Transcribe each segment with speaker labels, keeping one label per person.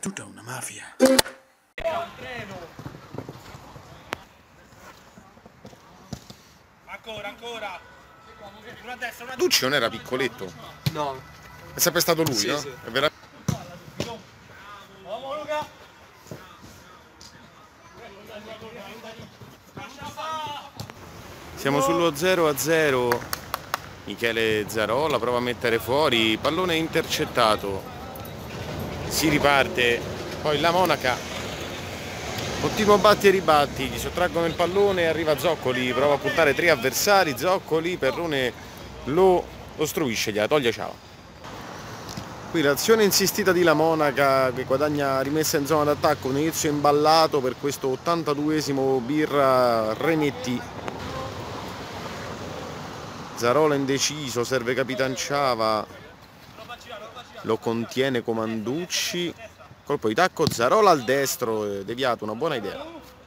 Speaker 1: Tutta una mafia.
Speaker 2: Ancora. Una destra, una
Speaker 3: Ducci non era piccoletto?
Speaker 4: No.
Speaker 3: È sempre stato lui,
Speaker 4: Sì,
Speaker 3: no?
Speaker 4: sì.
Speaker 3: È vera...
Speaker 2: Vamos Luca.
Speaker 3: Siamo sullo 0-0. Michele Zarola prova a mettere fuori, pallone intercettato. Si riparte, poi la Monaca continua batti e ribatti, gli sottraggono il pallone, arriva Zoccoli, prova a puntare 3 avversari, Zoccoli, Perrone lo ostruisce, gliela toglie Ciava. Qui l'azione insistita di la Monaca che guadagna rimessa in zona d'attacco, un inizio imballato per questo 82esimo Birra Renetti. Zarola indeciso, serve Capitan Ciava, lo contiene Comanducci, colpo di tacco, Zarola al destro, deviato, una buona idea.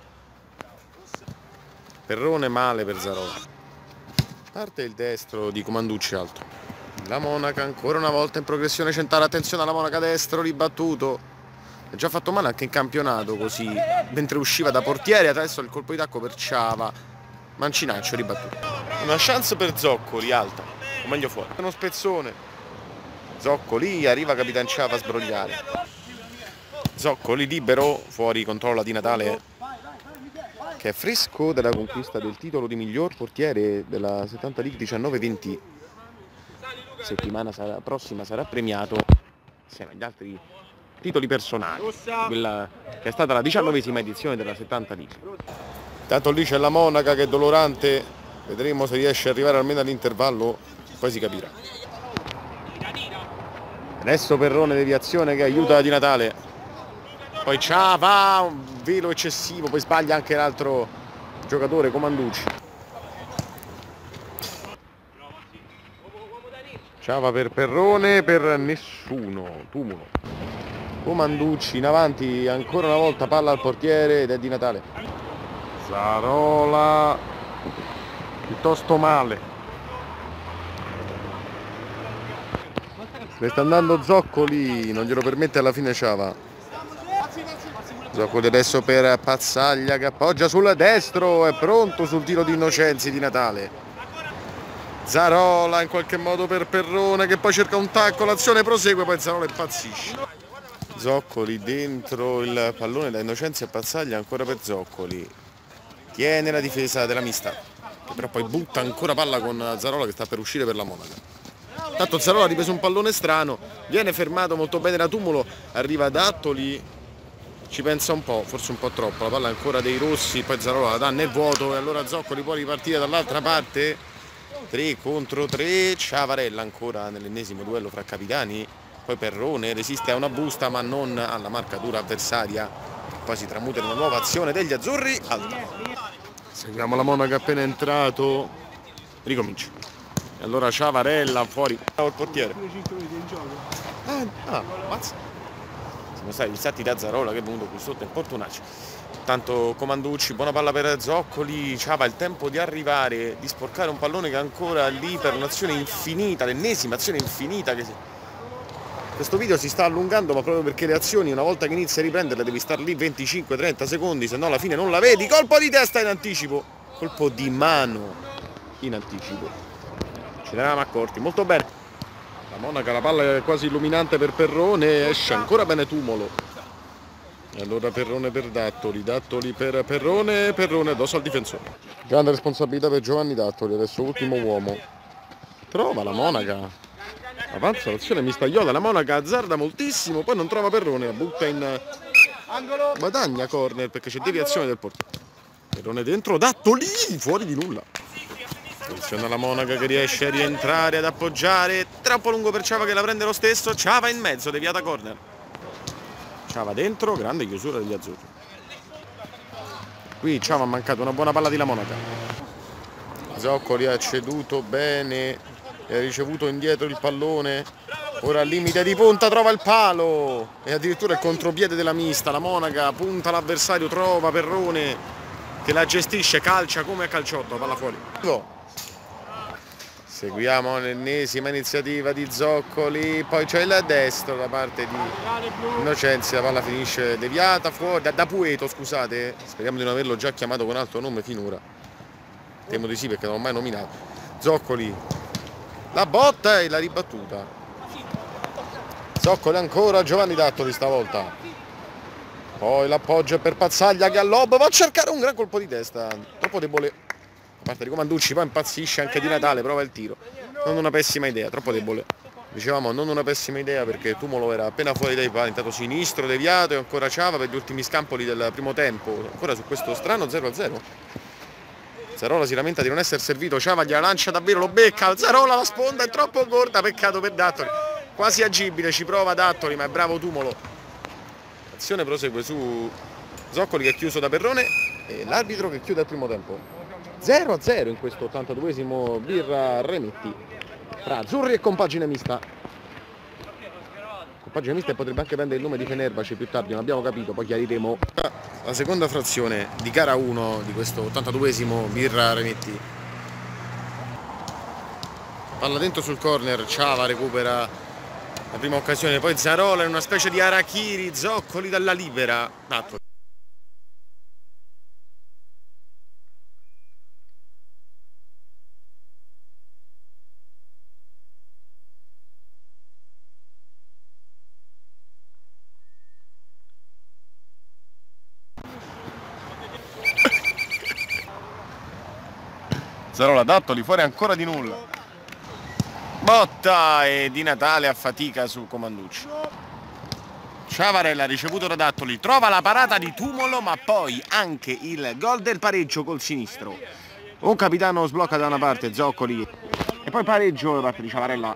Speaker 3: Perrone male per Zarola. Parte il destro di Comanducci alto. La Monaca ancora una volta in progressione centrale, attenzione alla Monaca destro, ribattuto. Ha già fatto male anche in campionato così, mentre usciva da portiere, adesso il colpo di tacco per Ciava. Mancinaccio ribattuto. Una chance per Zoccoli alta, o meglio fuori. Uno spezzone. Zoccoli, arriva Capitan Ciava a sbrogliare. Zoccoli libero, fuori controlla Di Natale che è fresco della conquista del titolo di miglior portiere della 70 League 19-20. Settimana prossima sarà premiato insieme agli altri titoli personali, quella che è stata la 19esima edizione della 70 League. Tanto lì c'è la Monaca che è dolorante, vedremo se riesce ad arrivare almeno all'intervallo, poi si capirà. Adesso Perrone deviazione che aiuta Di Natale, poi Ciava, un velo eccessivo, poi sbaglia anche l'altro giocatore Comanducci. Ciava per Perrone, per nessuno, Tumulo. Comanducci in avanti, ancora una volta palla al portiere ed è Di Natale. Zarola piuttosto male. Le sta andando Zoccoli, non glielo permette alla fine Ciava. Zoccoli adesso per Pazzaglia che appoggia sul destro, è pronto sul tiro di Innocenzi Di Natale. Zarola in qualche modo per Perrone che poi cerca un tacco, l'azione prosegue, poi Zarola impazzisce. Zoccoli dentro il pallone da Innocenzi a Pazzaglia, ancora per Zoccoli. Tiene la difesa della mista, che però poi butta ancora palla con Zarola che sta per uscire per la Monaca. Tanto Zarola ha ripreso un pallone strano, viene fermato molto bene da Tumulo, arriva Dattoli, ci pensa un po', forse un po' troppo, la palla è ancora dei rossi, poi Zarola la dà nel vuoto e allora Zoccoli può ripartire dall'altra parte. 3 contro 3, Ciavarella ancora nell'ennesimo duello fra capitani, poi Perrone resiste a una busta ma non alla marcatura avversaria, poi si tramuta in una nuova azione degli azzurri, alta. Seguiamo la Monaca appena entrato, ricomincia. E allora Ciavarella fuori, il portiere. Mazza. Sono stati stati da Zarola che è venuto qui sotto in Portunaccio. Tanto Comanducci, buona palla per Zoccoli, Ciava il tempo di arrivare, di sporcare un pallone che è ancora lì per un'azione infinita, l'ennesima azione infinita che... Questo video si sta allungando ma proprio perché le azioni una volta che inizi a riprenderle devi star lì 25-30 secondi, se no alla fine non la vedi. Colpo di testa in anticipo, colpo di mano in anticipo. Ce ne eravamo accorti, molto bene. La Monaca, la palla è quasi illuminante per Perrone, esce ancora bene Tumulo. E allora Perrone per Dattoli, Dattoli per Perrone, Perrone addosso al difensore. Grande responsabilità per Giovanni Dattoli, adesso ultimo uomo. Trova la Monaca. Avanza l'azione Mistagliola, la Monaca azzarda moltissimo, poi non trova Perrone, la butta in guadagna corner perché c'è deviazione del portiere. Perrone dentro, Dattoli, fuori di nulla. Attenzione alla Monaca che riesce a rientrare, ad appoggiare, troppo lungo per Ciava che la prende lo stesso, Ciava in mezzo, deviata corner. Ciava dentro, grande chiusura degli azzurri. Qui Ciava ha mancato una buona palla di la Monaca. Zoccoli ha ceduto bene e ha ricevuto indietro il pallone, ora al limite di punta trova il palo e addirittura il contropiede della mista. La Monaca punta l'avversario, trova Perrone che la gestisce, calcia come a calciotto, palla fuori. Seguiamo l'ennesima iniziativa di Zoccoli, poi c'è il destro da parte di Innocenzi, la palla finisce deviata fuori, da Pueto, scusate, speriamo di non averlo già chiamato con altro nome finora, temo di sì perché non l'ho mai nominato. Zoccoli, la botta e la ribattuta. Zoccoli ancora, Giovanni Dattoli stavolta, poi l'appoggio per Pazzaglia che all'ob va a cercare un gran colpo di testa, troppo debole da parte di Comanducci, poi impazzisce anche Di Natale, prova il tiro, non una pessima idea, troppo debole, dicevamo non una pessima idea perché Tumolo era appena fuori dai pali, intanto sinistro deviato e ancora Ciava per gli ultimi scampoli del primo tempo, ancora su questo strano 0-0. Zarola si lamenta di non essere servito, Ciava gliela lancia davvero, lo becca, Zarola la sponda è troppo corta, peccato per Dattoli, quasi agibile, ci prova Dattoli ma è bravo Tumolo. L'azione prosegue su Zoccoli che è chiuso da Perrone e l'arbitro che chiude il primo tempo. 0-0 in questo 82esimo Birra Remetti tra Azzurri e compagine mista. Compagine mista potrebbe anche prendere il nome di Fenerbahce più tardi, non abbiamo capito, poi chiariremo. La seconda frazione di gara 1 di questo 82esimo Birra Remetti. Palla dentro sul corner, Ciava recupera la prima occasione, poi Zarola in una specie di harakiri, Zoccoli dalla libera. Zarola, Dattoli fuori ancora di nulla. Botta e Di Natale a fatica su Comanducci. Ciavarella ricevuto da Dattoli, trova la parata di Tumolo ma poi anche il gol del pareggio col sinistro. Un capitano sblocca da una parte Zoccoli e poi pareggio da parte di Ciavarella.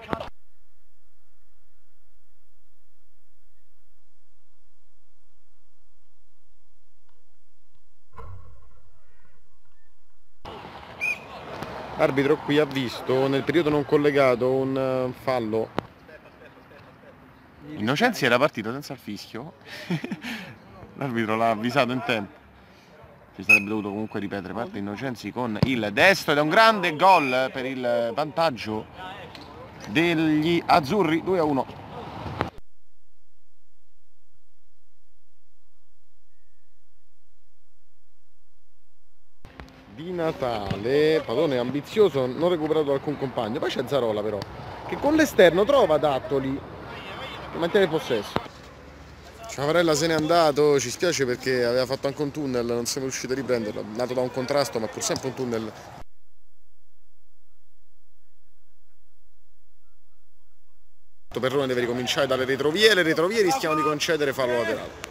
Speaker 3: L'arbitro qui ha visto nel periodo non collegato un fallo. Innocenzi era partito senza il fischio. L'arbitro l'ha avvisato in tempo. Si sarebbe dovuto comunque ripetere, parte Innocenzi con il destro ed è un grande gol per il vantaggio degli azzurri 2-1. Di Natale, pallone ambizioso, non recuperato da alcun compagno. Poi c'è Zarola però, che con l'esterno trova Dattoli e mantiene il possesso. Ciavarella se n'è andato, ci spiace perché aveva fatto anche un tunnel, non siamo riusciti a riprenderlo, nato da un contrasto ma pur sempre un tunnel. Perrone deve ricominciare dalle retrovie, le retrovie rischiano di concedere fallo laterale.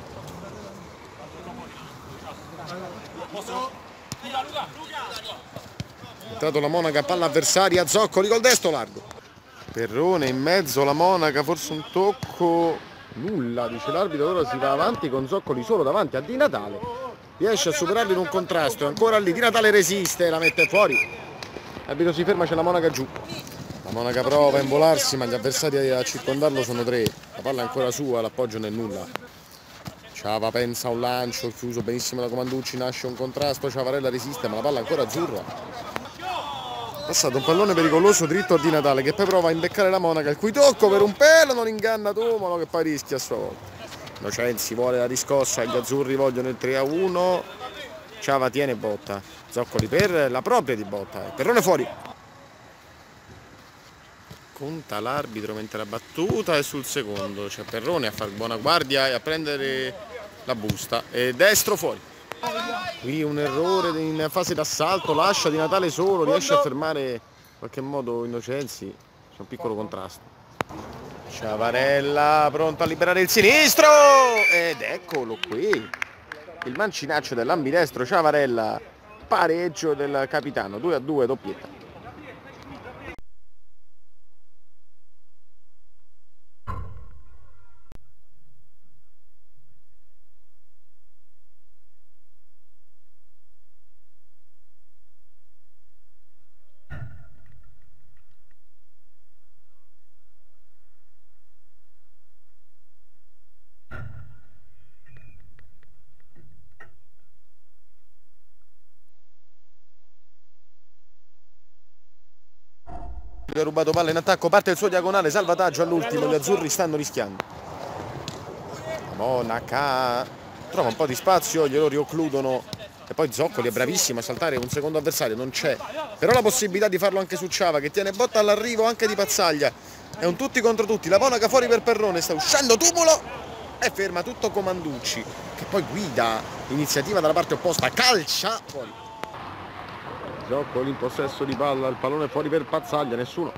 Speaker 3: Entrato la Monaca, palla avversaria, Zoccoli col destro largo. Perrone in mezzo, la Monaca, forse un tocco, nulla, dice l'arbitro, ora si va avanti con Zoccoli solo davanti a Di Natale. Riesce a superarlo in un contrasto, ancora lì, Di Natale resiste, la mette fuori. L'arbitro si ferma, c'è la Monaca giù. La Monaca prova a involarsi, ma gli avversari a circondarlo sono 3. La palla è ancora sua, l'appoggio nel nulla. Ciava pensa a un lancio, chiuso benissimo da Comanducci, nasce un contrasto, Ciavarella resiste, ma la palla è ancora azzurra. Passato un pallone pericoloso dritto a Di Natale che poi prova a imbeccare la Monaca, il cui tocco per un pelo non inganna Tumolo che poi rischia a sua volta. Innocenzi vuole la riscossa, gli azzurri vogliono il 3-1. Ciava tiene botta, Zoccoli per la propria di botta, Perrone fuori. Conta l'arbitro mentre la battuta è sul secondo, c'è Perrone a fare buona guardia e a prendere la busta e destro fuori. Qui un errore in fase d'assalto, lascia Di Natale solo, riesce a fermare in qualche modo Innocenzi, c'è un piccolo contrasto. Ciavarella pronto a liberare il sinistro ed eccolo qui, il mancinaccio dell'ambidestro Ciavarella, pareggio del capitano, 2-2 doppietta. ha rubato palla in attacco, parte il suo diagonale, salvataggio all'ultimo, gli azzurri stanno rischiando. La Monaca trova un po' di spazio, glielo rioccludono e poi Zoccoli è bravissimo a saltare un secondo avversario, non c'è però la possibilità di farlo anche su Ciava che tiene botta all'arrivo anche di Pazzaglia. È un tutti contro tutti, la Monaca fuori per Perrone, sta uscendo Tumulo e ferma tutto Comanducci che poi guida l'iniziativa dalla parte opposta, calcia fuori. Zoccoli in possesso di palla, il pallone fuori per Pazzaglia, nessuno.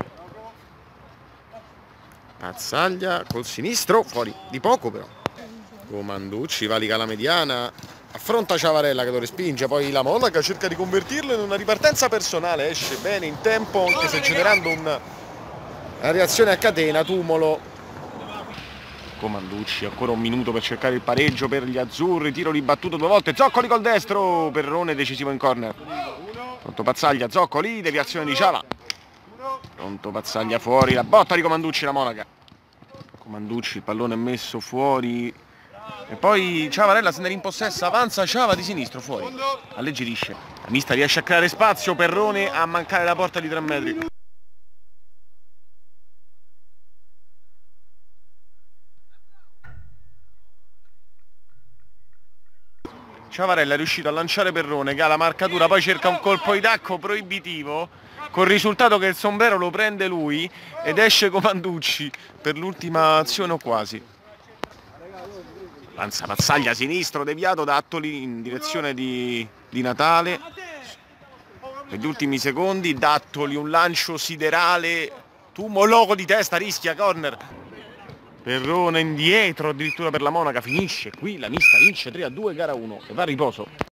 Speaker 3: Pazzaglia col sinistro, fuori di poco però. Comanducci valica la mediana, affronta Ciavarella che lo respinge, poi la Monaca cerca di convertirlo in una ripartenza personale, esce bene in tempo anche se generando una reazione a catena. Tumolo. Comanducci, ancora un minuto per cercare il pareggio per gli azzurri, tiro ribattuto 2 volte, Zoccoli col destro, Perrone decisivo in corner. Pronto Pazzaglia, Zoccoli, deviazione di Ciava. Pronto Pazzaglia fuori, la botta di Comanducci, la Monaca. Comanducci, il pallone è messo fuori e poi Ciavarella se ne rimpossessa, avanza Ciava di sinistro, fuori, alleggerisce. La mista riesce a creare spazio, Perrone a mancare la porta di 3 metri. Ciavarella è riuscito a lanciare Perrone che ha la marcatura, poi cerca un colpo di tacco proibitivo, col risultato che il sombrero lo prende lui ed esce Comanducci per l'ultima azione o quasi. Avanza Pazzaglia sinistro, deviato da Attoli in direzione di Natale. Negli ultimi secondi Dattoli un lancio siderale, Tumolo di testa, rischia corner. Perrone indietro addirittura per la Monaca, finisce qui, la mista vince 3-2 gara 1 e va a riposo.